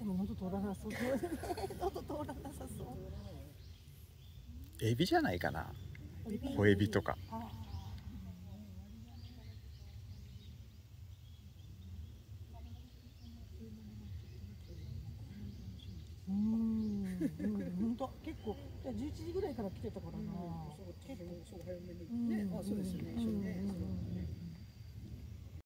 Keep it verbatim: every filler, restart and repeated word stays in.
多分喉通らなそう。喉通らなさそう。 エビじゃないかな。小エビとか。 うん、本当結構じゅういちじぐらいから来てたからな。 結構そう早めにね。あ、そうですよね。一緒にね。